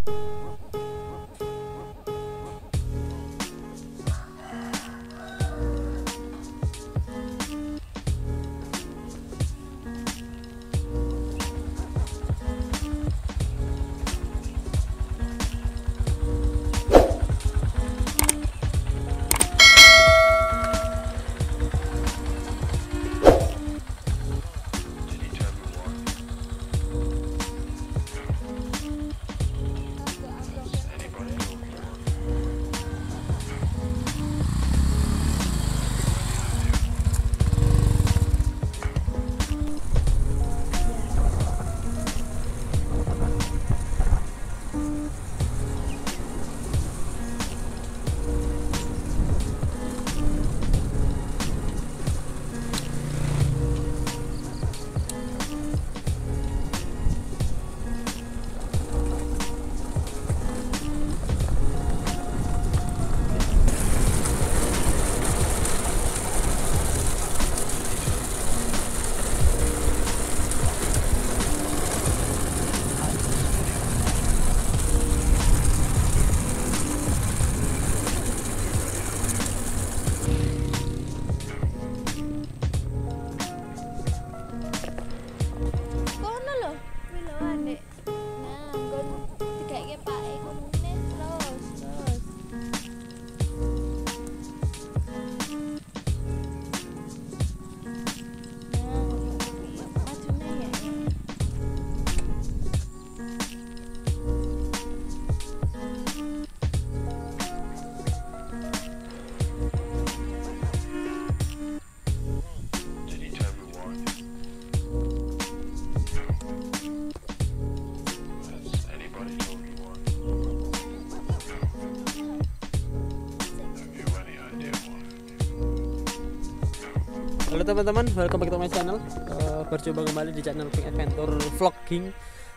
Halo teman-teman, welcome back to my channel. Berjumpa kembali di channel Pink Adventure Vlogging.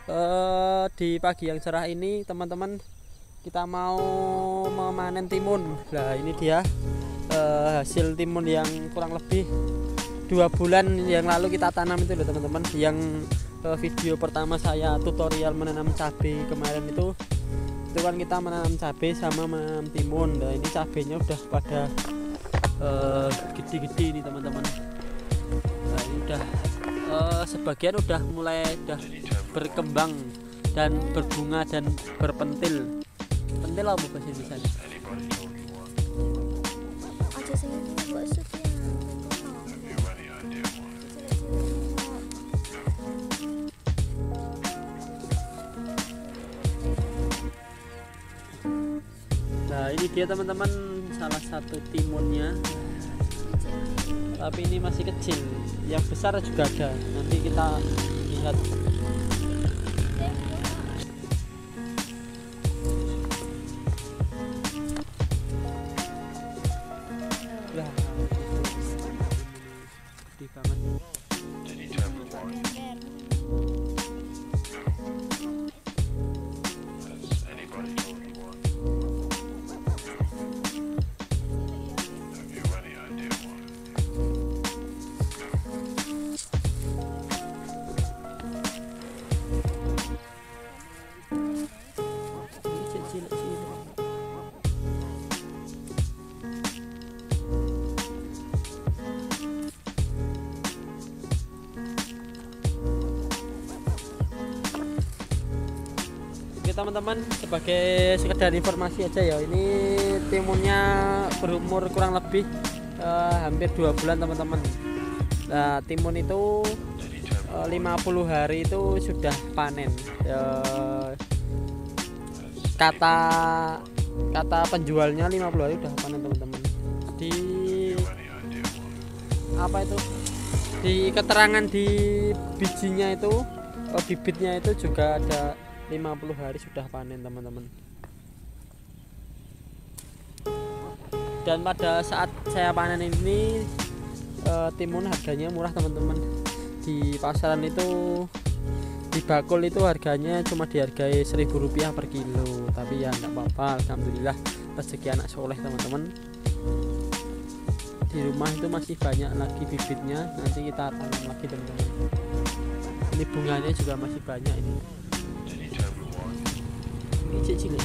Di pagi yang cerah ini teman-teman, kita mau memanen timun. Nah ini dia hasil timun yang kurang lebih 2 bulan yang lalu kita tanam itu loh teman-teman. Yang video pertama saya tutorial menanam cabai kemarin itu kan kita menanam cabai sama menanam timun. Nah ini cabainya udah pada gede-gede ini teman-teman. Nah ini udah sebagian udah mulai berkembang dan berbunga dan berpentil. Pentil apa bahasa Indonesia? Nah ini dia teman-teman, salah satu timunnya, tapi ini masih kecil. Yang besar juga ada, nanti kita lihat. Lah, gede banget. Teman-teman, sebagai sekedar informasi aja ya, ini timunnya berumur kurang lebih hampir 2 bulan teman-teman. Nah timun itu 50 hari itu sudah panen. Kata penjualnya 50 hari udah panen teman-teman. Di apa itu, di keterangan di bijinya itu, bibitnya itu juga ada 50 hari sudah panen teman-teman. Dan pada saat saya panen ini timun harganya murah teman-teman. Di pasaran itu, di bakul itu harganya cuma dihargai Rp1.000 per kilo. Tapi ya nggak apa-apa, alhamdulillah rezeki anak soleh teman-teman. Di rumah itu masih banyak lagi bibitnya, nanti kita tanam lagi teman-teman. Ini bunganya juga masih banyak ini. Ini cilik.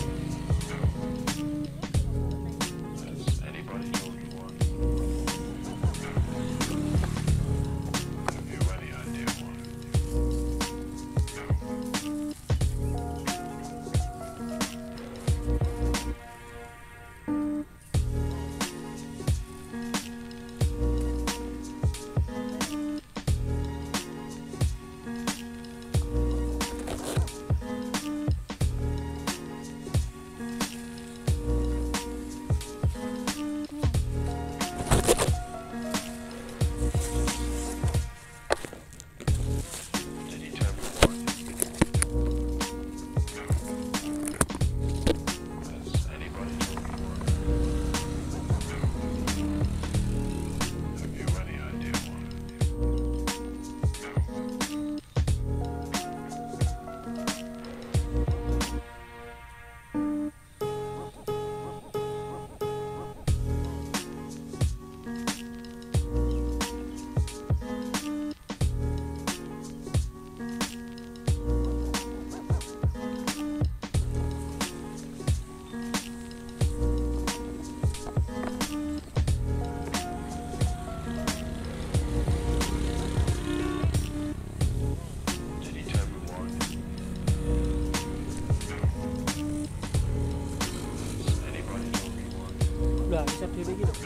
Udah bisa berdiri gitu.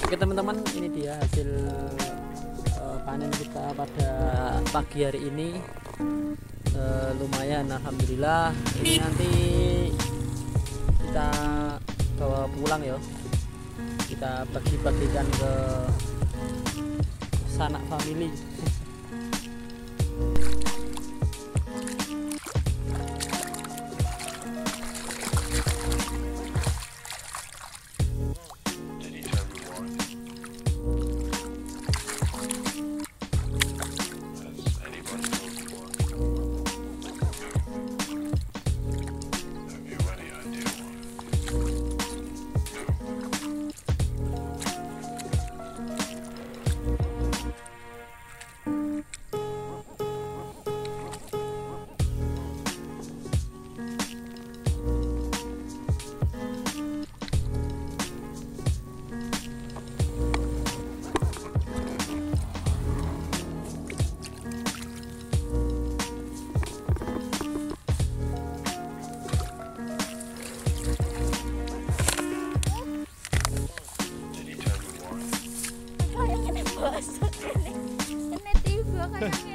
Oke teman-teman, ini dia hasil panen kita pada pagi hari ini. Lumayan, alhamdulillah. Ini nanti kita bawa pulang ya, kita bagi-bagikan ke sanak family. Ini tiba kayak